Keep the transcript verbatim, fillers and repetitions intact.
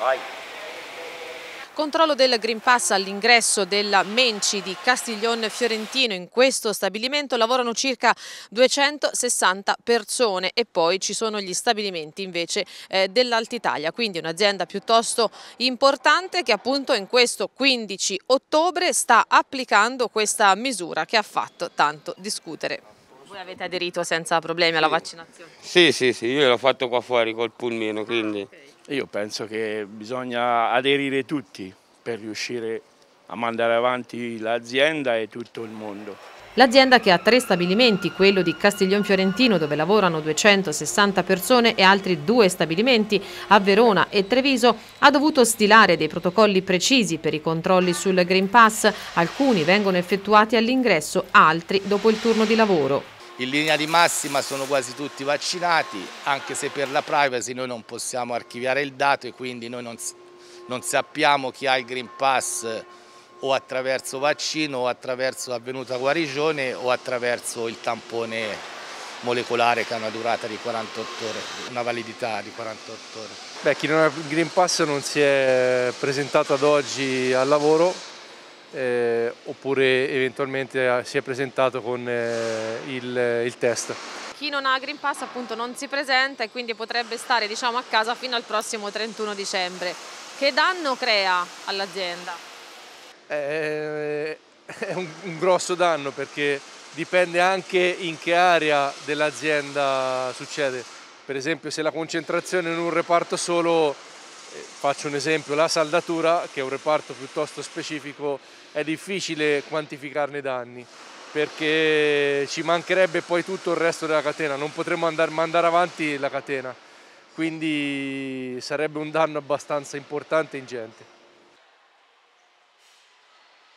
Vai. Controllo del Green Pass all'ingresso della Menci di Castiglion Fiorentino. In questo stabilimento lavorano circa duecentosessanta persone e poi ci sono gli stabilimenti invece eh, dell'Altitalia, quindi un'azienda piuttosto importante che appunto in questo quindici ottobre sta applicando questa misura che ha fatto tanto discutere. Voi avete aderito senza problemi alla Sì. vaccinazione? Sì, sì, sì, io l'ho fatto qua fuori col pulmino, quindi... Ah, okay. Io penso che bisogna aderire tutti per riuscire a mandare avanti l'azienda e tutto il mondo. L'azienda, che ha tre stabilimenti, quello di Castiglion Fiorentino dove lavorano duecentosessanta persone e altri due stabilimenti a Verona e Treviso, ha dovuto stilare dei protocolli precisi per i controlli sul Green Pass. Alcuni vengono effettuati all'ingresso, altri dopo il turno di lavoro. In linea di massima sono quasi tutti vaccinati, anche se per la privacy noi non possiamo archiviare il dato e quindi noi non, non sappiamo chi ha il Green Pass o attraverso vaccino o attraverso avvenuta guarigione o attraverso il tampone molecolare che ha una durata di quarantotto ore, una validità di quarantotto ore. Beh, chi non ha il Green Pass non si è presentato ad oggi al lavoro, eh, oppure eventualmente si è presentato con eh, il, il test. Chi non ha Green Pass appunto non si presenta e quindi potrebbe stare, diciamo, a casa fino al prossimo trentuno dicembre. Che danno crea all'azienda? È un, un grosso danno, perché dipende anche in che area dell'azienda succede. Per esempio, se la concentrazione è in un reparto solo, eh, faccio un esempio, la saldatura, che è un reparto piuttosto specifico, è difficile quantificarne i danni, perché ci mancherebbe poi tutto il resto della catena, non potremmo andare, mandare avanti la catena, quindi sarebbe un danno abbastanza importante e ingente.